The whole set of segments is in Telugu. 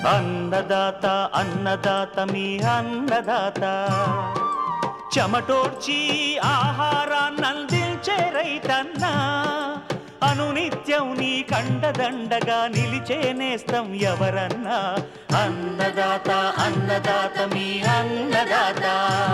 అన్నదాత అన్నదాత మీ అన్నదాత చెమటోడ్చి ఆహారాన్నందించే రైతన్న అనునిత్యం నీ కండదండగా నిలిచే నేస్తం ఎవరన్నా అన్నదాత అన్నదాత మీ అన్నదాత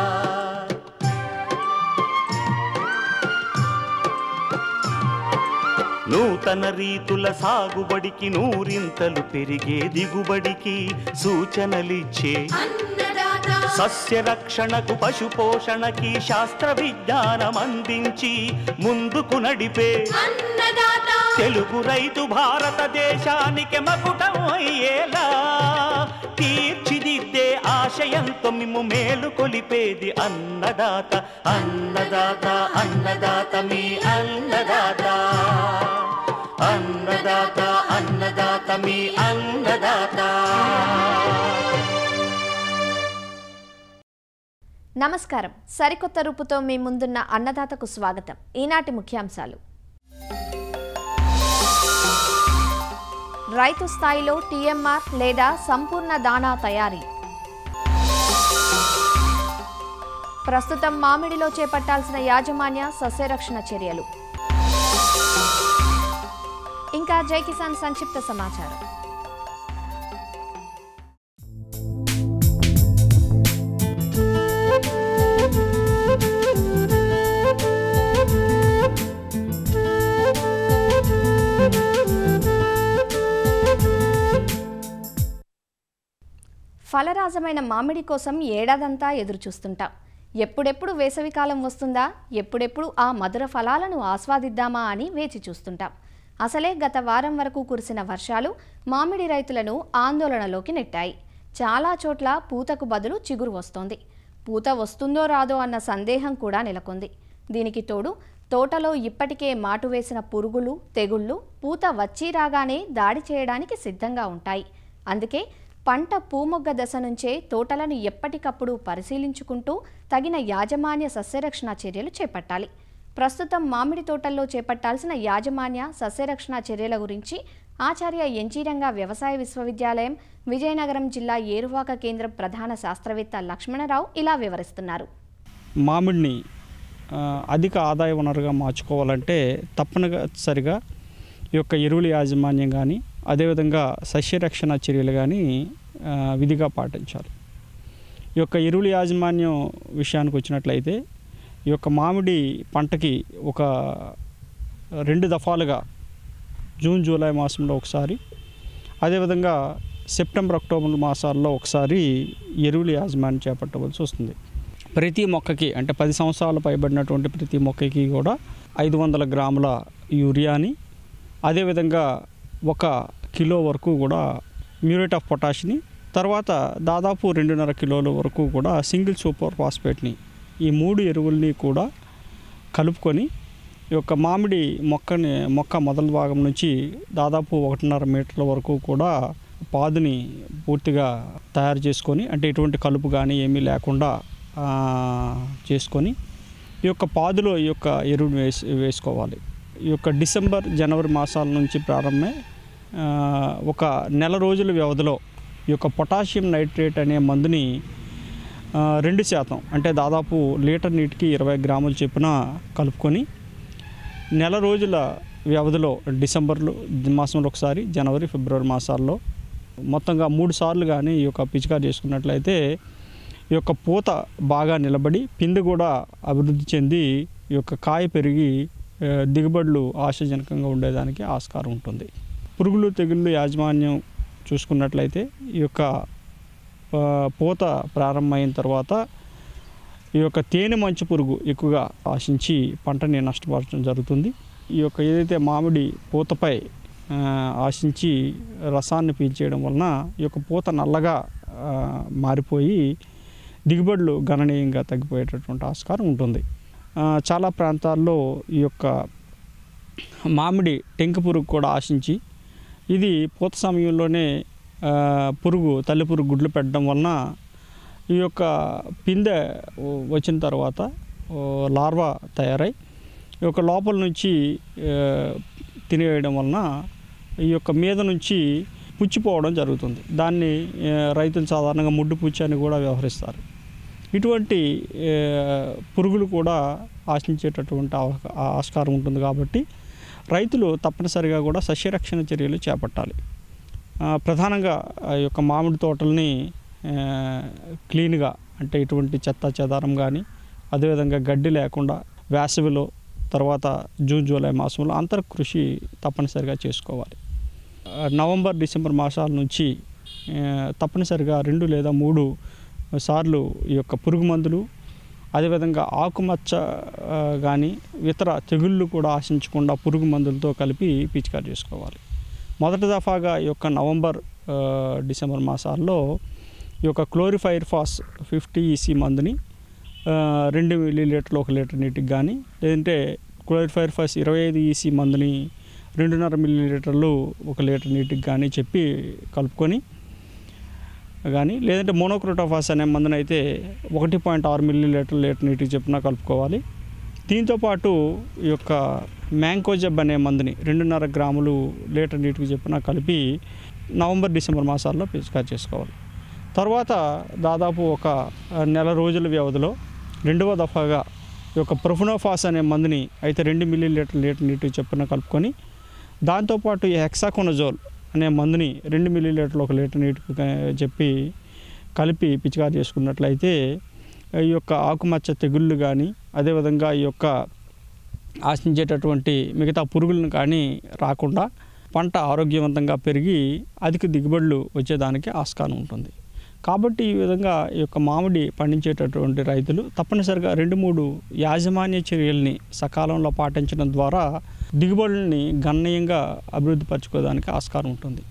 నూతన రీతుల సాగుబడికి నూరింతలు పెరిగే దిగుబడికి సూచనలిచ్చే సస్య రక్షణకు పశు పోషణకి శాస్త్ర విజ్ఞానం అందించి ముందుకు నడిపే తెలుగు రైతు భారతదేశానికి మకుటం అయ్యేలా తీర్చిదిద్దే ఆశయంతో మిమ్ము మేలు కొలిపేది అన్నదాత అన్నదాత అన్నదాత మీ అన్నదాత అన్నదాత అన్నదాత మీ అన్నదాత. నమస్కారం. సరికొత్త రూపుతో మీ ముందున్న అన్నదాతకు స్వాగతం. ఈనాటి ముఖ్యాంశాలు: రైతు స్థాయిలో టీఎంఆర్ లేదా సంపూర్ణ దాణా తయారీ, ప్రస్తుతం మామిడిలో చేపట్టాల్సిన యాజమాన్య సస్యరక్షణ చర్యలు, ఇంకా జై కిసాన్ సంక్షిప్త సమాచారం. ఫలరాజమైన మామిడి కోసం ఏడాదంతా ఎదురుచూస్తుంటాం. ఎప్పుడెప్పుడు వేసవికాలం వస్తుందా, ఎప్పుడెప్పుడు ఆ మధుర ఫలాలను ఆస్వాదిద్దామా అని వేచి చూస్తుంటాం. అసలే గత వారం వరకు కురిసిన వర్షాలు మామిడి రైతులను ఆందోళనలోకి నెట్టాయి. చాలా చోట్ల పూతకు బదులు చిగురు వస్తోంది. పూత వస్తుందో రాదో అన్న సందేహం కూడా నెలకొంది. దీనికి తోడు తోటలో ఇప్పటికే మాటు వేసిన పురుగులు, తెగుళ్లు పూత వచ్చి రాగానే దాడి చేయడానికి సిద్ధంగా ఉంటాయి. అందుకే పంట పూమొగ్గ దశ నుంచే తోటలను ఎప్పటికప్పుడు పరిశీలించుకుంటూ తగిన యాజమాన్య సస్యరక్షణ చర్యలు చేపట్టాలి. ప్రస్తుతం మామిడి తోటల్లో చేపట్టాల్సిన యాజమాన్య సస్యరక్షణ చర్యల గురించి ఆచార్య ఎన్జీరంగా వ్యవసాయ విశ్వవిద్యాలయం విజయనగరం జిల్లా ఏరువాక కేంద్రం ప్రధాన శాస్త్రవేత్త లక్ష్మణరావు ఇలా వివరిస్తున్నారు. మామిడిని అధిక ఆదాయ వనరుగా మార్చుకోవాలంటే తప్పనిసరిగా ఈ యొక్క ఎరువుల యాజమాన్యం కానీ అదేవిధంగా సస్యరక్షణ చర్యలు కానీ విధిగా పాటించాలి. ఈ యొక్క ఎరువుల యాజమాన్యం విషయానికి వచ్చినట్లయితే ఈ యొక్క మామిడి పంటకి ఒక 2 దఫాలుగా జూన్ జూలై మాసంలో ఒకసారి, అదేవిధంగా సెప్టెంబర్ అక్టోబర్ మాసాల్లో ఒకసారి ఎరువుల యాజమాన్యం చేపట్టవలసి వస్తుంది. ప్రతి మొక్కకి అంటే 10 సంవత్సరాలు పైబడినటువంటి ప్రతి మొక్కకి కూడా 500 గ్రాముల యూరియాని, అదేవిధంగా 1 కిలో వరకు కూడా మ్యూరేట్ ఆఫ్ పొటాష్ని, తర్వాత దాదాపు 2.5 కిలోల వరకు కూడా సింగిల్ సూపర్ ఫాస్ఫేట్ని, ఈ 3 ఎరువుల్ని కూడా కలుపుకొని ఈ యొక్క మామిడి మొక్క మొదల భాగం నుంచి దాదాపు 1.5 మీటర్ల వరకు కూడా పాదుని పూర్తిగా తయారు చేసుకొని, అంటే ఎటువంటి కలుపు కానీ ఏమీ లేకుండా చేసుకొని ఈ యొక్క పాదులో ఈ యొక్క ఎరువును వేసుకోవాలి. ఈ యొక్క డిసెంబర్ జనవరి మాసాల నుంచి ప్రారంభమై 1 నెల రోజుల వ్యవధిలో ఈ యొక్క పొటాషియం నైట్రేట్ అనే మందుని 2% అంటే దాదాపు లీటర్ నీటికి 20 గ్రాముల చొప్పున కలుపుకొని నెల రోజుల వ్యవధిలో డిసెంబర్లో మాసంలో ఒకసారి, జనవరి ఫిబ్రవరి మాసాల్లో మొత్తంగా 3 సార్లు కానీ ఈ యొక్క పిచికారి చేసుకున్నట్లయితే ఈ యొక్క పూత బాగా నిలబడి పిండి కూడా అభివృద్ధి చెంది ఈ యొక్క కాయ పెరిగి దిగుబడులు ఆశాజనకంగా ఉండేదానికి ఆస్కారం ఉంటుంది. పురుగులు తెగుళ్ళు యాజమాన్యం చూసుకున్నట్లయితే ఈ యొక్క పూత ప్రారంభమైన తర్వాత ఈ యొక్క తేనె మంచు పురుగు ఎక్కువగా ఆశించి పంటని నష్టపరచడం జరుగుతుంది. ఈ యొక్క ఏదైతే మామిడి పూతపై ఆశించి రసాన్ని పీల్చేయడం వలన ఈ యొక్క పూత నల్లగా మారిపోయి దిగుబడులు గణనీయంగా తగ్గిపోయేటటువంటి ఆస్కారం ఉంటుంది. చాలా ప్రాంతాల్లో ఈ యొక్క మామిడి టెంక పురుగు కూడా ఆశించి ఇది పూత సమయంలోనే తల్లి పురుగు గుడ్లు పెట్టడం వలన ఈ యొక్క పిందె వచ్చిన తర్వాత లార్వా తయారై ఈ యొక్క లోపల నుంచి తినేయడం వలన ఈ యొక్క మీద నుంచి పుచ్చిపోవడం జరుగుతుంది. దాన్ని రైతులు సాధారణంగా ముడ్డు పుచ్చి అని కూడా వ్యవహరిస్తారు. ఇటువంటి పురుగులు కూడా ఆశించేటటువంటి ఆస్కారం ఉంటుంది. కాబట్టి రైతులు తప్పనిసరిగా కూడా సస్యరక్షణ చర్యలు చేపట్టాలి. ప్రధానంగా ఆ యొక్క మామిడి తోటల్ని క్లీన్గా, అంటే ఇటువంటి చెత్త చెదారం కానీ అదేవిధంగా గడ్డి లేకుండా వేసవిలో తర్వాత జూన్ జూలై మాసంలో అంతర్కృషి తప్పనిసరిగా చేసుకోవాలి. నవంబర్ డిసెంబర్ మాసాల నుంచి తప్పనిసరిగా 2 లేదా 3 సార్లు ఈ యొక్క పురుగు మందులు, అదేవిధంగా ఆకుమచ్చ కానీ ఇతర తెగుళ్ళు కూడా ఆశించకుండా పురుగు మందులతో కలిపి పిచికారి చేసుకోవాలి. మొదటి దఫాగా ఈ యొక్క నవంబర్ డిసెంబర్ మాసాల్లో ఈ యొక్క క్లోరిఫైర్ఫాస్ 50 EC మందుని 2 మిల్లీలీటర్లు 1 లీటర్ నీటికి కానీ, లేదంటే క్లోరిఫైర్ఫాస్ 25 EC మందుని 2.5 మిల్లీలీటర్లు 1 లీటర్ నీటికి కానీ చెప్పి కలుపుకొని కానీ, లేదంటే మోనోక్రోటోఫాస్ అనే మందుని అయితే 1.6 మిల్లీలీటర్లు లీటర్ నీటికి చెప్పినా కలుపుకోవాలి. దీంతోపాటు ఈ యొక్క మ్యాంకోజబ్ అనే మందుని 2.5 గ్రాములు లీటర్ నీటికి చెప్పినా కలిపి నవంబర్ డిసెంబర్ మాసాల్లో పిచికారి చేసుకోవాలి. తర్వాత దాదాపు ఒక నెల రోజుల వ్యవధిలో రెండవ దఫాగా ఈ యొక్క ప్రొఫెనోఫాస్ అనే మందుని అయితే 2 మిల్లీలీటర్ లీటర్ నీటికి చెప్పిన కలుపుకొని, దాంతోపాటు ఈ హెక్సాకోనజోల్ అనే మందుని 2 మిల్లీలీటర్లు 1 లీటర్ నీటికి చెప్పి కలిపి పిచికారి చేసుకున్నట్లయితే ఈ యొక్క ఆకుమచ్చ తెగుళ్ళు కానీ అదేవిధంగా ఈ యొక్క ఆశించేటటువంటి మిగతా పురుగులను కానీ రాకుండా పంట ఆరోగ్యవంతంగా పెరిగి అధిక దిగుబడులు వచ్చేదానికి ఆస్కారం ఉంటుంది. కాబట్టి ఈ విధంగా ఈ యొక్క మామిడి పండించేటటువంటి రైతులు తప్పనిసరిగా 2-3 యాజమాన్య చర్యల్ని సకాలంలో పాటించడం ద్వారా దిగుబడుల్ని గణనీయంగా అభివృద్ధి పరచుకోవడానికి ఆస్కారం ఉంటుంది.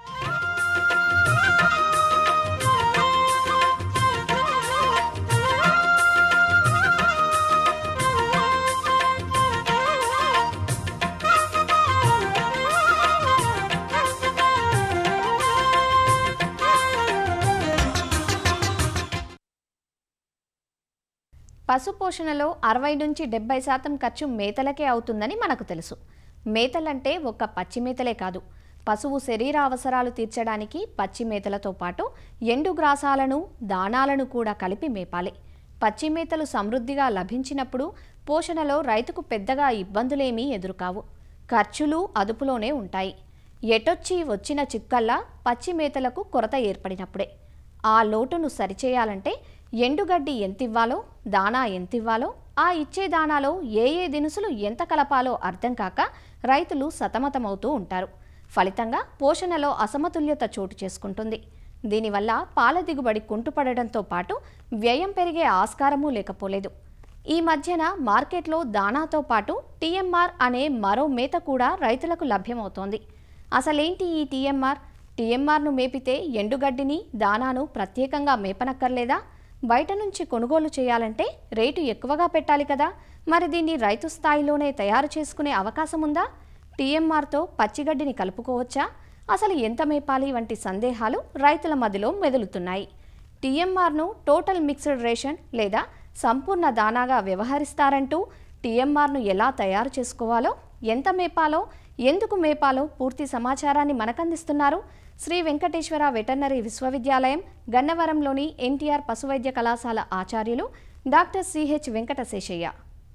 పశుపోషణలో 60 నుంచి 70% ఖర్చు మేతలకే అవుతుందని మనకు తెలుసు. మేతలంటే ఒక్క పచ్చి మేతలే కాదు, పశువు శరీర అవసరాలు తీర్చడానికి పచ్చి మేతలతో పాటు ఎండుగ్రాసాలను, దాణాలను కూడా కలిపి మేపాలి. పచ్చి మేతలు సమృద్ధిగా లభించినప్పుడు పోషణలో రైతుకు పెద్దగా ఇబ్బందులేమీ ఎదురుకావు. ఖర్చులు అదుపులోనే ఉంటాయి. ఎటొచ్చి వచ్చిన చిక్కల్లా పచ్చి మేతలకు కొరత ఏర్పడినప్పుడే. ఆ లోటును సరిచేయాలంటే ఎండుగడ్డి ఎంతివ్వాలో, దాణా ఎంతివ్వాలో, ఆ ఇచ్చే దాణాలో ఏ దినుసులు ఎంత కలపాలో అర్థం కాక రైతులు సతమతమవుతూ ఉంటారు. ఫలితంగా పోషణలో అసమతుల్యత చోటు చేసుకుంటుంది. దీనివల్ల పాల దిగుబడి కుంటుపడడంతో పాటు వ్యయం పెరిగే ఆస్కారమూ లేకపోలేదు. ఈ మధ్యన మార్కెట్లో దాణాతో పాటు TMR అనే మరో మేత కూడా రైతులకు లభ్యమవుతోంది. అసలేంటి ఈ TMRను మేపితే ఎండుగడ్డిని, దాణాను ప్రత్యేకంగా మేపనక్కర్లేదా? బయట నుంచి కొనుగోలు చేయాలంటే రేటు ఎక్కువగా పెట్టాలి కదా. మరి దీన్ని రైతు స్థాయిలోనే తయారు చేసుకునే అవకాశం ఉందా? TMRతో పచ్చిగడ్డిని కలుపుకోవచ్చా? అసలు ఎంత మేపాలి వంటి సందేహాలు రైతుల మధ్యలో మెదులుతున్నాయి. TMRను టోటల్ మిక్స్డ్ రేషన్ లేదా సంపూర్ణ దానాగా వ్యవహరిస్తారంటూ TMRను ఎలా తయారు చేసుకోవాలో, ఎంత మేపాలో, ఎందుకు మేపాలో పూర్తి సమాచారాన్ని మనకందిస్తున్నారు శ్రీ వెంకటేశ్వర వెటర్నరీ విశ్వవిద్యాలయం గన్నవరంలోని NTR పశువైద్య కళాశాల ఆచార్యులు డాక్టర్ CH వెంకటశేషయ్య.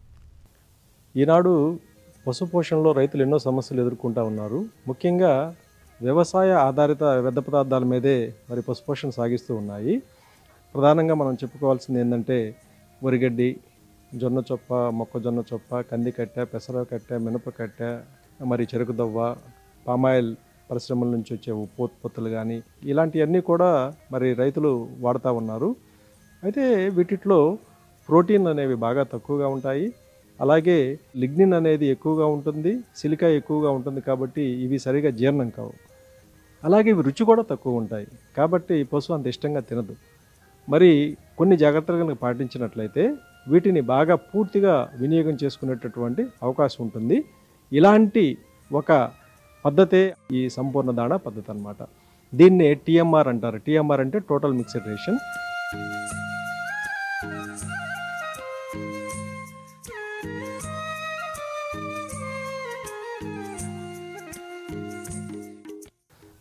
ఈనాడు పశుపోషణలో రైతులు ఎన్నో సమస్యలు ఎదుర్కొంటూ ఉన్నారు. ముఖ్యంగా వ్యవసాయ ఆధారిత వ్యర్థ పదార్థాల మీదే మరి పశుపోషణ సాగిస్తూ ఉన్నాయి. ప్రధానంగా మనం చెప్పుకోవాల్సింది ఏంటంటే వరిగడ్డి, జొన్న చొప్ప, మొక్కజొన్న చొప్ప, కంది కట్టె, పెసర కట్టె, మినప కట్టె, మరి చెరుకు దవ్వ, పామాయిల్ పరిశ్రమల నుంచి వచ్చే ఉపోత్పత్తులు కానీ ఇలాంటివన్నీ కూడా మరి రైతులు వాడుతూ ఉన్నారు. అయితే వీటిలో ప్రోటీన్ అనేవి బాగా తక్కువగా ఉంటాయి. అలాగే లిగ్నిన్ అనేది ఎక్కువగా ఉంటుంది, సిలికా ఎక్కువగా ఉంటుంది. కాబట్టి ఇవి సరిగా జీర్ణం కావు. అలాగే ఇవి రుచి కూడా తక్కువ ఉంటాయి. కాబట్టి పశువు అంత ఇష్టంగా తినదు. మరి కొన్ని జాగ్రత్తలు కనుక పాటించినట్లయితే వీటిని బాగా పూర్తిగా వినియోగం చేసుకునేటటువంటి అవకాశం ఉంటుంది. ఇలాంటి ఒక పద్ధతే ఈ సంపూర్ణ దాణా పద్ధతి అన్నమాట. దీన్నే TMR అంటారు. TMR అంటే టోటల్ మిక్స్డ్ రేషన్.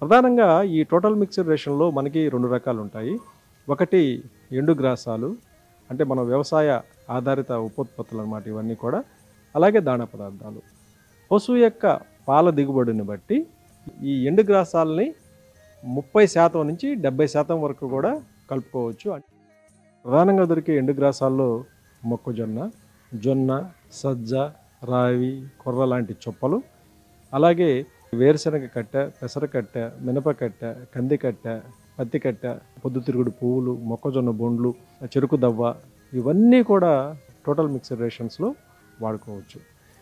ప్రధానంగా ఈ టోటల్ మిక్స్డ్ రేషన్లో మనకి 2 రకాలు ఉంటాయి. ఒకటి ఎండుగ్రాసాలు, అంటే మన వ్యవసాయ ఆధారిత ఉపోత్పత్తులు అన్నమాట ఇవన్నీ కూడా. అలాగే దాణా పదార్థాలు. పశువు యొక్క పాల దిగుబడిని బట్టి ఈ ఎండుగ్రాసాలని 30% నుంచి 70% వరకు కూడా కలుపుకోవచ్చు. ప్రధానంగా దొరికే ఎండుగ్రాసాల్లో మొక్కజొన్న, జొన్న, సజ్జ, రావి, కొర్ర లాంటి చొప్పలు, అలాగే వేరుశనగ కట్ట, పెసరకట్ట, మినపకట్ట, కందికట్ట, పత్తికట్ట, పొద్దుతిరుగుడు పువ్వులు, మొక్కజొన్న బొండ్లు, చెరుకు దవ్వ, ఇవన్నీ కూడా టోటల్ మిక్స్డ్ రేషన్స్లో వాడుకోవచ్చు.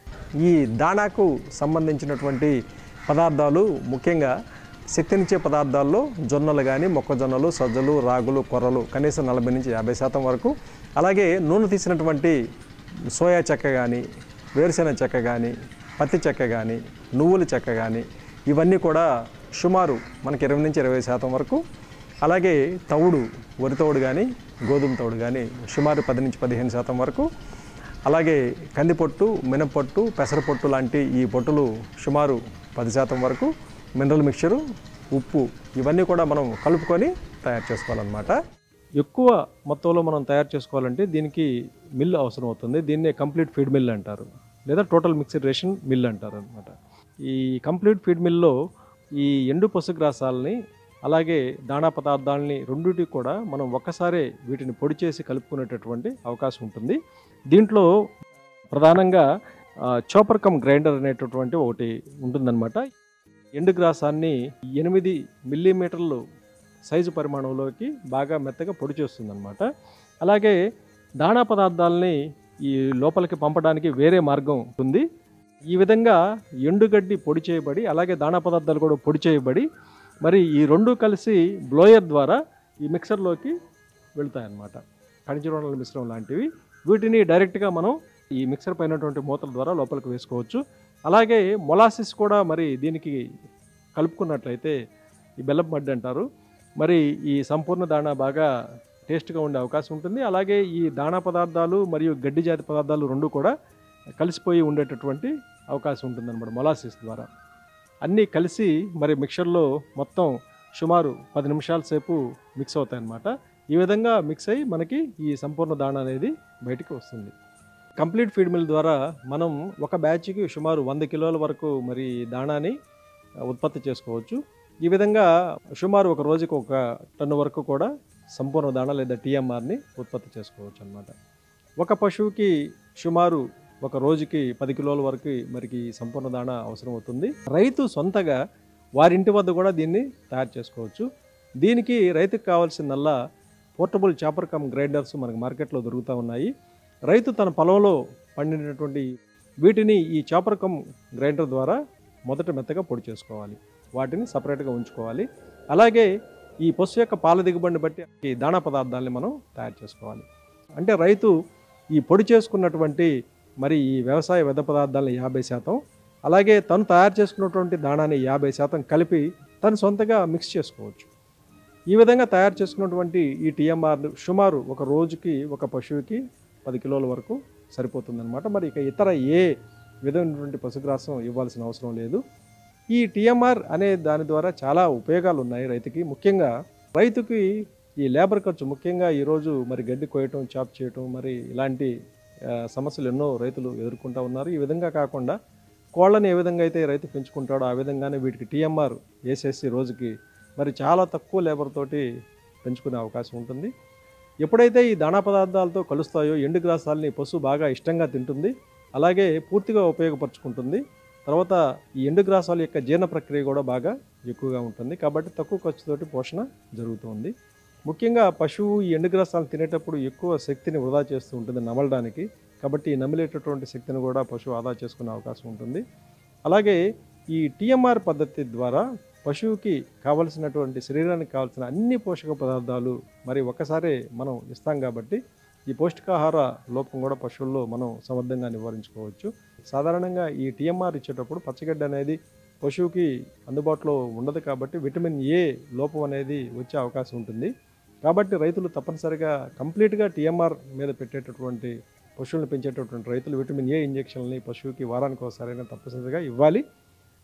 ఈ దాణాకు సంబంధించినటువంటి పదార్థాలు ముఖ్యంగా శక్తినిచ్చే పదార్థాల్లో జొన్నలు కానీ, మొక్కజొన్నలు, సజ్జలు, రాగులు, కొర్రలు కనీసం 40 నుంచి 50% వరకు, అలాగే నూనె తీసినటువంటి సోయా చెక్క కానీ, వేరుశెనగ చెక్క కానీ, పత్తి చెక్క కానీ, నువ్వుల చెక్క కానీ, ఇవన్నీ కూడా సుమారు మనకి 20 నుంచి 20% వరకు, అలాగే తవుడు, వరి తవుడు కానీ, గోధుమ తవుడు కానీ సుమారు 10 నుంచి 15% వరకు, అలాగే కందిపొట్టు, మినపొట్టు, పెసరపొట్టు లాంటి ఈ పొట్టులు సుమారు 10% వరకు, మినరల్ మిక్చరు, ఉప్పు, ఇవన్నీ కూడా మనం కలుపుకొని తయారు చేసుకోవాలన్నమాట. ఎక్కువ మొత్తంలో మనం తయారు చేసుకోవాలంటే దీనికి మిల్ అవసరం అవుతుంది. దీన్నే కంప్లీట్ ఫీడ్ మిల్ అంటారు, లేదా టోటల్ మిక్స్డ్ రేషన్ మిల్ అంటారు అనమాట. ఈ కంప్లీట్ ఫీడ్ మిల్లో ఈ ఎండు పశుగ్రాసాలని అలాగే దాణా పదార్థాలని రెండింటికి కూడా మనం ఒక్కసారే వీటిని పొడి చేసి కలుపుకునేటటువంటి అవకాశం ఉంటుంది. దీంట్లో ప్రధానంగా చాపర్ కమ్ గ్రైండర్ అనేటటువంటి ఒకటి ఉంటుందన్నమాట. ఎండుగ్రాసాన్ని 8 మిల్లీమీటర్లు సైజు పరిమాణంలోకి బాగా మెత్తగా పొడి చేస్తుందన్నమాట. అలాగే దాణా పదార్థాలని ఈ లోపలికి పంపడానికి వేరే మార్గం ఉంది. ఈ విధంగా ఎండుగడ్డి పొడి చేయబడి, అలాగే దాణా పదార్థాలు కూడా పొడి చేయబడి, మరి ఈ రెండు కలిసి బ్లోయర్ ద్వారా ఈ మిక్సర్లోకి వెళ్తాయన్నమాట. ఖనిజలవణుల మిశ్రమం లాంటివి. వీటిని డైరెక్ట్గా మనం ఈ మిక్సర్ పైనటువంటి మూతల ద్వారా లోపలికి వేసుకోవచ్చు. అలాగే మొలాసిస్ కూడా మరి దీనికి కలుపుకున్నట్లయితే ఈ బెల్లం మడ్డి అంటారు, మరి ఈ సంపూర్ణ దాణా బాగా టేస్ట్గా ఉండే అవకాశం ఉంటుంది. అలాగే ఈ దాణా పదార్థాలు మరియు గడ్డి జాతి పదార్థాలు రెండు కూడా కలిసిపోయి ఉండేటటువంటి అవకాశం ఉంటుందన్నమాట మొలాసిస్ ద్వారా. అన్నీ కలిసి మరి మిక్చర్లో మొత్తం సుమారు 10 నిమిషాల సేపు మిక్స్ అవుతాయన్నమాట. ఈ విధంగా మిక్స్ అయ్యి మనకి ఈ సంపూర్ణ దాణా అనేది బయటికి వస్తుంది. కంప్లీట్ ఫీడ్ మిల్ ద్వారా మనం ఒక బ్యాచ్కి సుమారు 100 కిలోల వరకు మరి దాణాని ఉత్పత్తి చేసుకోవచ్చు. ఈ విధంగా సుమారు ఒక రోజుకి 1 టన్ను వరకు కూడా సంపూర్ణ దాణా లేదా టీఎంఆర్ని ఉత్పత్తి చేసుకోవచ్చు అన్నమాట. ఒక పశువుకి సుమారు ఒక రోజుకి 10 కిలోల వరకు మరికి సంపూర్ణ దాణా అవసరం అవుతుంది. రైతు సొంతగా వారింటి వద్ద కూడా దీన్ని తయారు చేసుకోవచ్చు. దీనికి రైతుకు కావాల్సిందల్లా పోర్టబుల్ చాపర్ కమ్ గ్రైండర్స్ మనకు మార్కెట్లో దొరుకుతూ ఉన్నాయి. రైతు తన పొలంలో పండినటువంటి వీటిని ఈ చాపర్ కమ్ గ్రైండర్ ద్వారా మొదట మెత్తగా పొడి చేసుకోవాలి, వాటిని సపరేట్గా ఉంచుకోవాలి. అలాగే ఈ పశువు యొక్క పాల దిగుబడిని బట్టి ఈ దాణా పదార్థాలని మనం తయారు చేసుకోవాలి. అంటే రైతు ఈ పొడి చేసుకున్నటువంటి మరి ఈ వ్యవసాయ వ్యర్థ పదార్థాలను 50%, అలాగే తను తయారు చేసుకున్నటువంటి దాణాన్ని 50% కలిపి తను సొంతగా మిక్స్ చేసుకోవచ్చు. ఈ విధంగా తయారు చేసుకున్నటువంటి ఈ టీఎంఆర్ సుమారు ఒక రోజుకి ఒక పశువుకి 10 కిలోల వరకు సరిపోతుందన్నమాట. మరి ఇక ఇతర ఏ విధమైనటువంటి పశుగ్రాసం ఇవ్వాల్సిన అవసరం లేదు. ఈ టీఎంఆర్ అనే దాని ద్వారా చాలా ఉపయోగాలు ఉన్నాయి రైతుకి. ముఖ్యంగా రైతుకి ఈ లేబర్ ఖర్చు, ముఖ్యంగా ఈరోజు మరి గడ్డి కోయటం, చాప్ చేయటం, మరి ఇలాంటి సమస్యలు ఎన్నో రైతులు ఎదుర్కొంటూ ఉన్నారు. ఈ విధంగా కాకుండా కోళ్ళని ఏ విధంగా అయితే రైతు పెంచుకుంటాడో ఆ విధంగానే వీటికి టీఎంఆర్ వేసేసి రోజుకి మరి చాలా తక్కువ లేబర్ తోటి పెంచుకునే అవకాశం ఉంటుంది. ఎప్పుడైతే ఈ దాణా పదార్థాలతో కలుస్తాయో ఎండుగ్రాసాలని పశువు బాగా ఇష్టంగా తింటుంది, అలాగే పూర్తిగా ఉపయోగపరుచుకుంటుంది. తర్వాత ఈ ఎండుగ్రాసాల యొక్క జీర్ణ ప్రక్రియ కూడా బాగా ఎక్కువగా ఉంటుంది. కాబట్టి తక్కువ ఖర్చుతోటి పోషణ జరుగుతుంది. ముఖ్యంగా పశువు ఈ ఎండుగ్రాసాలను తినేటప్పుడు ఎక్కువ శక్తిని వృధా చేస్తూ ఉంటుంది నమలడానికి. కాబట్టి ఈ నమిలేటటువంటి శక్తిని కూడా పశువు ఆదా చేసుకునే అవకాశం ఉంటుంది. అలాగే ఈ టీఎంఆర్ పద్ధతి ద్వారా పశువుకి కావలసినటువంటి శరీరానికి కావాల్సిన అన్ని పోషక పదార్థాలు మరి ఒక్కసారే మనం ఇస్తాం. కాబట్టి ఈ పౌష్టికాహార లోపం కూడా పశువుల్లో మనం సమర్థంగా నివారించుకోవచ్చు. సాధారణంగా ఈ టీఎంఆర్ ఇచ్చేటప్పుడు పచ్చగడ్డి అనేది పశువుకి అందుబాటులో ఉండదు, కాబట్టి విటమిన్ ఏ లోపం అనేది వచ్చే అవకాశం ఉంటుంది. కాబట్టి రైతులు తప్పనిసరిగా కంప్లీట్గా టీఎంఆర్ మీద పెట్టేటటువంటి పశువులను పెంచేటటువంటి రైతులు విటమిన్ ఏ ఇంజెక్షన్లని పశువుకి వారానికి ఒకసారైనా తప్పనిసరిగా ఇవ్వాలి.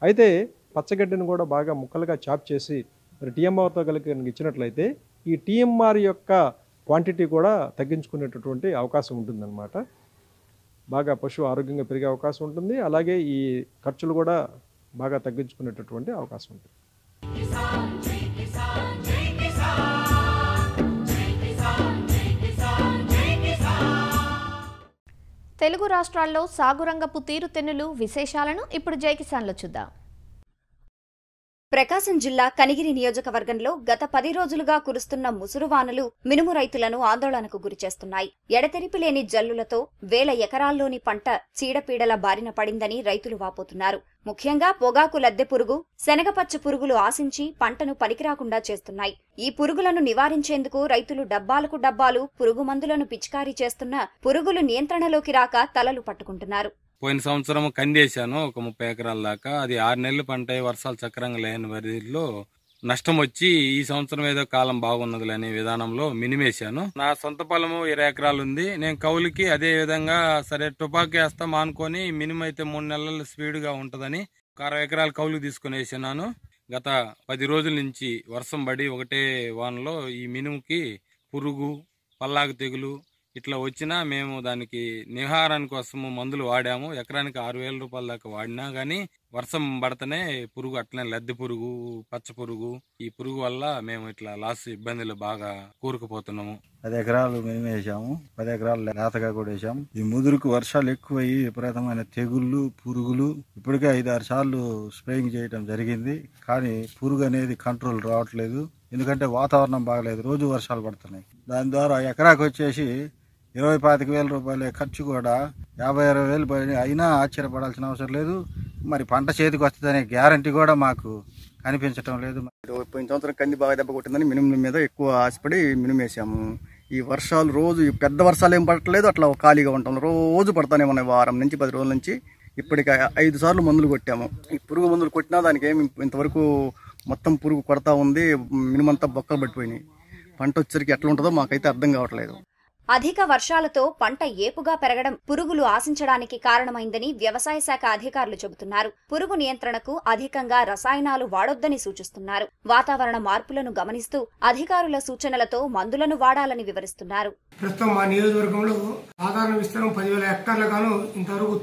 అయితే పచ్చగడ్డిని కూడా బాగా ముక్కలుగా చాప్ చేసి మరి టీఎంఆర్తో కలిపి ఇచ్చినట్లయితే ఈ టీఎంఆర్ యొక్క క్వాంటిటీ కూడా తగ్గించుకునేటటువంటి అవకాశం ఉంటుందన్నమాట. బాగా పశువు ఆరోగ్యంగా పెరిగే అవకాశం ఉంటుంది. అలాగే ఈ ఖర్చులు కూడా బాగా తగ్గించుకునేటటువంటి అవకాశం ఉంటుంది. తెలుగు రాష్ట్రాల్లో సాగురంగపు తీరుతెన్నులు విశేషాలను ఇప్పుడు జై కిసాన్లో చూద్దాం. ప్రకాశం జిల్లా కనిగిరి నియోజకవర్గంలో గత 10 రోజులుగా కురుస్తున్న ముసురువానలు మినుము రైతులను ఆందోళనకు గురిచేస్తున్నాయి. ఎడతెరిపి లేని జల్లులతో వేల ఎకరాల్లోని పంట చీడపీడల బారిన పడిందని రైతులు వాపోతున్నారు. ముఖ్యంగా పొగాకు లద్దె పురుగు, శనగపచ్చ పురుగులు ఆశించి పంటను పనికిరాకుండా చేస్తున్నాయి. ఈ పురుగులను నివారించేందుకు రైతులు డబ్బాలకు డబ్బాలు పురుగు మందులను పిచికారీ చేస్తున్నా పురుగులు నియంత్రణలోకి రాక తలలు పట్టుకుంటున్నారు. పోయిన సంవత్సరం కందేశాను ఒక 30 ఎకరాల దాకా. అది 6 నెలలు పంట, వర్షాలు చక్రంగా లేని వరిలో నష్టం వచ్చి ఈ సంవత్సరం ఏదో కాలం బాగున్నది అనే విధానంలో మినిమేశాను. నా సొంత పొలము 20 ఎకరాలు ఉంది. నేను కౌలుకి అదే విధంగా సరే టుపాకీ వేస్తా మానుకొని మినిమం అయితే 3 నెలలు స్పీడ్ గా ఉంటదని 60 ఎకరాలు కౌలుకి తీసుకుని వేసినాను. గత 10 రోజుల నుంచి వర్షం పడి ఒకటే వానలో ఈ మినుముకి పురుగు, పల్లాకు తెగులు ఇట్లా వచ్చినా మేము దానికి నివారణ కోసము మందులు వాడాము. ఎకరానికి 6,000 రూపాయల దాకా వాడినా గానీ వర్షం పడితేనే పురుగు అట్లనే లద్దె పురుగు, పచ్చ పురుగు, ఈ పురుగు వల్ల మేము ఇట్లా లాస్ ఇబ్బందులు బాగా కూరుకుపోతున్నాము. 10 ఎకరాలు మేము వేసాము, 10 ఎకరాలు లేతగా కూడా వేసాము. ఈ ముదురుకు వర్షాలు ఎక్కువయ్యి విపరీతమైన తెగుళ్ళు, పురుగులు ఇప్పటికే 5-6 సార్లు స్ప్రేయింగ్ చేయడం జరిగింది. కానీ పురుగు అనేది కంట్రోల్ రావట్లేదు. ఎందుకంటే వాతావరణం బాగలేదు, రోజు వర్షాలు పడుతున్నాయి. దాని ద్వారా ఎకరాకు వచ్చేసి 20-25 రూపాయల ఖర్చు కూడా 50-60 వేలు పడి అయినా ఆశ్చర్యపడాల్సిన అవసరం లేదు. మరి పంట చేతికి వస్తుందనే గ్యారంటీ కూడా మాకు కనిపించడం లేదు. పోయిన సంవత్సరం కంది బాగా దెబ్బ కొట్టిందని మినుము మీద ఎక్కువ ఆశపడి మినుము వేసాము. ఈ వర్షాలు రోజు పెద్ద వర్షాలు ఏం పడట్లేదు, అట్లా ఖాళీగా ఉంటాం. రోజు పడతానే ఉన్నాయి. వారం నుంచి 10 రోజుల నుంచి ఇప్పటికి 5 సార్లు మందులు కొట్టాము. ఈ పురుగు మందులు కొట్టినా దానికి ఏమి ఇంతవరకు మొత్తం పురుగు కొడతా ఉంది. మినుమంతా బొక్కలు పట్టిపోయినాయి. పంట వచ్చరికి ఎట్లా ఉంటుందో మాకైతే అర్థం కావట్లేదు. అధిక వర్షాలతో పంట ఏపుగా పెరగడం పురుగులు ఆశించడానికి కారణమైందని వ్యవసాయ శాఖ అధికారులు చెబుతున్నారు. పురుగు నియంత్రణకు అధికంగా రసాయనాలు వాడొద్దని సూచిస్తున్నారు. వాతావరణ మార్పులను గమనిస్తూ అధికారుల సూచనలతో మందులను వాడాలని వివరిస్తున్నారు. ప్రస్తుతం మా నియోజకవర్గంలో సాధారణ విస్తీర్ణం 10,000 హెక్టార్లు గాను ఇంతవరకు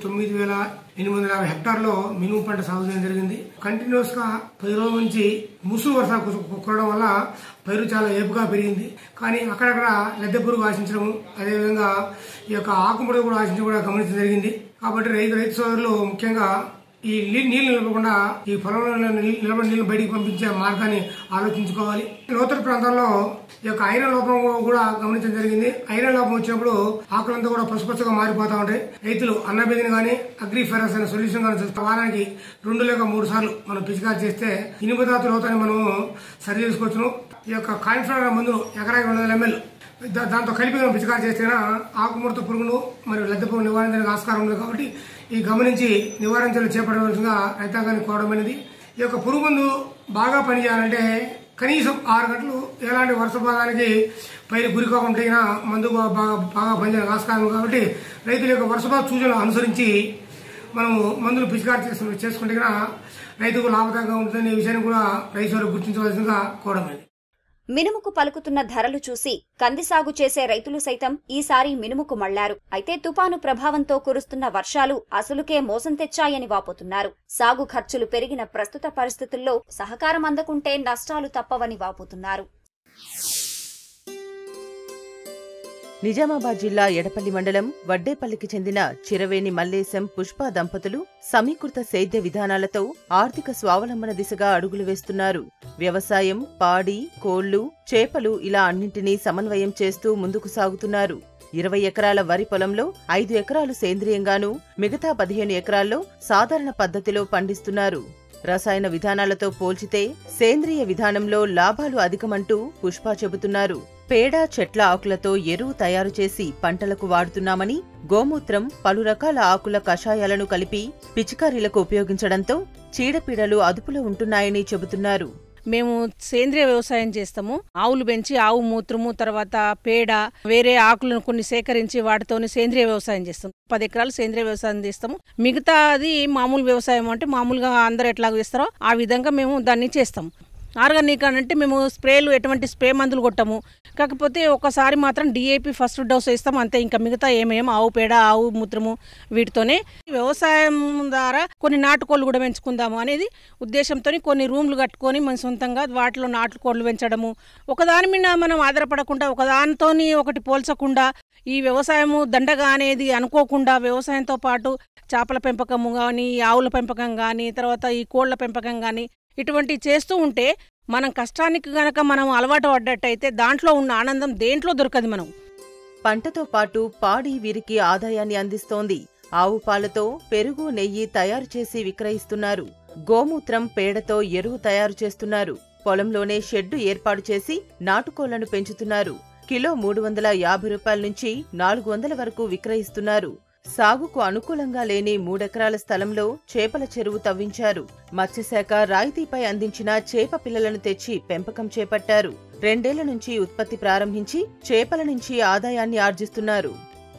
9,850 హెక్టార్లో మినుము పంట సాగు చేయడం జరిగింది. కంటిన్యూస్ గా 10 రోజుల నుంచి ముసురు వర్షాలు కురవడం వల్ల పైరు చాలా ఏపుగా పెరిగింది. కానీ అక్కడక్కడ లద్దె పురుగు ఆశించడం, అదేవిధంగా ఈ యొక్క ఆకుముడత కూడా ఆశించడం కూడా గమనించడం జరిగింది. కాబట్టి రైతు సోదరులు ముఖ్యంగా ఈ నీళ్లు నిలపకుండా ఈ పొలంలో నిలబడి నీళ్లు బయటికి పంపించే మార్గాన్ని ఆలోచించుకోవాలి. లోతట్టు ప్రాంతాల్లో ఈ యొక్క ఐరన్ లోపం కూడా గమనించడం జరిగింది. ఐరన్ లోపం వచ్చినప్పుడు ఆకులంతా కూడా పసుపచ్చగా మారిపోతా ఉంటాయి. రైతులు అన్నబేదిని గానీ అగ్రిఫెరస్ అనే సొల్యూషన్ కానీ వారానికి 2 లేక 3 సార్లు మనం పిచికారీ చేస్తే ఇనుపధాతు లోతాన్ని మనం సరి చేసుకోవచ్చును. ఈ యొక్క కాన్ఫ్లవర్ మందును ఎకరాకి 200 ml దాంతో కలిపి మనం పిచికారీ చేస్తేనా ఆకుముడత పురుగును మరియు లద్దె పురుగు నివారించడానికి ఆస్కారం ఉంది. కాబట్టి ఈ గమనించి నివారించలు చేపట్టవలసిందిగా రైతాంగాన్ని కోరడమైనది. ఈ యొక్క పురుగు మందు బాగా పనిచేయాలంటే కనీసం 6 గంటలు ఎలాంటి వర్షపాతానికి పైరు గురికాకుండా మందు బాగా పనిచేయడానికి ఆస్కారం. కాబట్టి రైతుల యొక్క వర్షపాత సూచనలు అనుసరించి మనము మందులు పిచికారీ చేసుకుంటే రైతుకు లాభదాయకంగా ఉంటుందనే విషయాన్ని కూడా రైతులు గుర్తించవలసిందిగా కోరడమైనది. మినుముకు పలుకుతున్న ధరలు చూసి కంది సాగు చేసే రైతులు సైతం ఈసారి మినుముకు మళ్లారు. అయితే తుపాను ప్రభావంతో కురుస్తున్న వర్షాలు అసలుకే మోసం తెచ్చాయని వాపోతున్నారు. సాగు ఖర్చులు పెరిగిన ప్రస్తుత పరిస్థితుల్లో సహకారం అందకుంటే నష్టాలు తప్పవని వాపోతున్నారు. నిజామాబాద్ జిల్లా ఎడపల్లి మండలం వడ్డేపల్లికి చెందిన చిరవేణి మల్లేశం పుష్ప దంపతులు సమీకృత సేద్య విధానాలతో ఆర్థిక స్వావలంబన దిశగా అడుగులు వేస్తున్నారు. వ్యవసాయం, పాడి, కోళ్లు, చేపలు ఇలా అన్నింటినీ సమన్వయం చేస్తూ ముందుకు సాగుతున్నారు. 20 ఎకరాల వరి పొలంలో 5 ఎకరాలు సేంద్రియంగానూ మిగతా 15 ఎకరాల్లో సాధారణ పద్ధతిలో పండిస్తున్నారు. రసాయన విధానాలతో పోల్చితే సేంద్రియ విధానంలో లాభాలు అధికమంటూ పుష్ప చెబుతున్నారు. పేడ, చెట్ల ఆకులతో ఎరువు తయారు చేసి పంటలకు వాడుతున్నామని, గోమూత్రం, పలు రకాల ఆకుల కషాయాలను కలిపి పిచికారీలకు ఉపయోగించడంతో చీడపీడలు అదుపులో ఉంటున్నాయని చెబుతున్నారు. మేము సేంద్రియ వ్యవసాయం చేస్తాము. ఆవులు పెంచి ఆవు మూత్రము, తర్వాత పేడ, వేరే ఆకులను కొన్ని సేకరించి వాటితోనే సేంద్రియ వ్యవసాయం చేస్తాం. 10 ఎకరాలు సేంద్రియ వ్యవసాయం చేస్తాము. మిగతాది మామూలు వ్యవసాయం అంటే మామూలుగా అందరూ ఎట్లా చేస్తారో ఆ విధంగా మేము దాన్ని చేస్తాము. ఆర్గానిక్ అంటే మేము స్ప్రేలు ఎటువంటి స్ప్రే మందులు కొట్టము. కాకపోతే ఒకసారి మాత్రం DAP ఫస్ట్ డోస్ వేస్తాం అంతే. ఇంకా మిగతా ఏమేమి ఆవు పేడ, ఆవు మూత్రము వీటితోనే వ్యవసాయం ద్వారా కొన్ని నాటుకోళ్ళు కూడా పెంచుకుందాము అనేది ఉద్దేశంతో కొన్ని రూమ్లు కట్టుకొని మన సొంతంగా వాటిలో నాటుకోళ్ళు పెంచడము. ఒకదాని మీద మనం ఆధారపడకుండా, ఒకదానితో ఒకటి పోల్చకుండా, ఈ వ్యవసాయము దండగా అనేది అనుకోకుండా వ్యవసాయంతో పాటు చేపల పెంపకము కానీ, ఆవుల పెంపకం కానీ, తర్వాత ఈ కోళ్ల పెంపకం కానీ ఇటువంటి చేస్తూ ఉంటే మనం కష్టానికి గనక మనం అలవాటు పడ్డట్టయితే దాంట్లో ఉన్న ఆనందం దేంట్లో దొరకదు. మనం పంటతో పాటు పాడి వీరికి ఆదాయాన్ని అందిస్తోంది. ఆవు పాలతో పెరుగు, నెయ్యి తయారు చేసి విక్రయిస్తున్నారు. గోమూత్రం, పేడతో ఎరువు తయారు చేస్తున్నారు. పొలంలోనే షెడ్డు ఏర్పాటు చేసి నాటుకోళ్లను పెంచుతున్నారు. కిలో 350 రూపాయల నుంచి 400 వరకు విక్రయిస్తున్నారు. సాగుకు అనుకూలంగా లేని 3 ఎకరాల స్థలంలో చేపల చెరువు తవ్వించారు. మత్స్యశాఖ రాయితీపై అందించిన చేప పిల్లలను తెచ్చి పెంపకం చేపట్టారు. 2 ఏళ్ల నుంచి ఉత్పత్తి ప్రారంభించి చేపల నుంచి ఆదాయాన్ని ఆర్జిస్తున్నారు.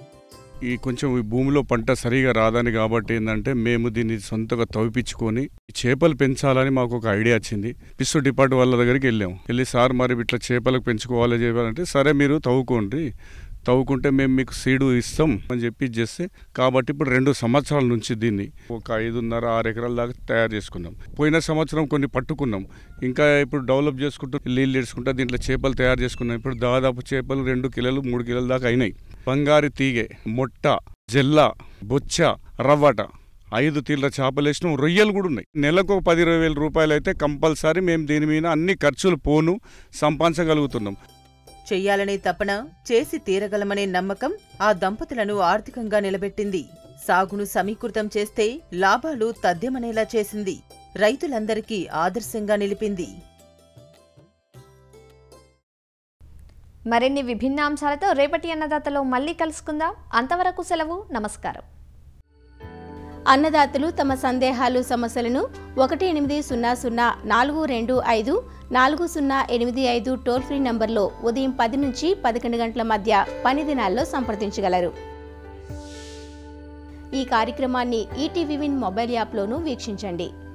ఈ కొంచెం ఈ భూమిలో పంట సరిగా రాదని కాబట్టి ఏంటంటే మేము దీన్ని సొంతగా తవ్విపించుకొని చేపలు పెంచాలని మాకు ఒక ఐడియా వచ్చింది. ఫిష్ డిపార్ట్ వాళ్ళ దగ్గరికి వెళ్ళి సార్ మరి ఇట్లా చేపలకు పెంచుకోవాలి చేయాలంటే సరే మీరు తవ్వుకుంటే మేము మీకు సీడు ఇస్తాం అని చెప్పి చేస్తే కాబట్టి ఇప్పుడు 2 సంవత్సరాల నుంచి దీన్ని ఒక 5.5-6 ఎకరాల దాకా తయారు చేసుకున్నాం. పోయిన సంవత్సరం కొన్ని పట్టుకున్నాం. ఇంకా ఇప్పుడు డెవలప్ చేసుకుంటూ నీళ్ళు చేసుకుంటూ దీంట్లో చేపలు తయారు చేసుకున్నాం. ఇప్పుడు దాదాపు చేపలు 2 కిలోలు 3 కిలోల దాకా అయినాయి. బంగారు తీగె, మొట్ట, జెల్ల, బొచ్చ, రవ్వట 5 తీళ్ళ చేపలు వేసినాం. రొయ్యలు కూడా ఉన్నాయి. నెలకు 10-20 వేల రూపాయలు అయితే కంపల్సరీ మేము దీని మీద అన్ని ఖర్చులు పోను సంపాదించగలుగుతున్నాం. చెయ్యాలనే తపన, చేసి తీరగలమనే నమ్మకం ఆ దంపతులను ఆర్థికంగా నిలబెట్టింది. సాగును సమీకృతం చేస్తే లాభాలు తథ్యమనేలా చేసింది. రైతులందరికీ ఆదర్శంగా నిలిపింది. మరిన్ని విభిన్న అంశాలతో రేపటి అన్నదాతలో మళ్ళీ కలుసుకుందాం. అంతవరకు సెలవు. నమస్కారం. అన్నదాతలు తమ సందేహాలు, సమస్యలను 18004254085 టోల్ ఫ్రీ నంబర్లో ఉదయం 10 నుంచి 11 గంటల మధ్య పని దినాల్లో సంప్రదించగలరు. ఈ కార్యక్రమాన్ని ETV మొబైల్ యాప్లోనూ వీక్షించండి.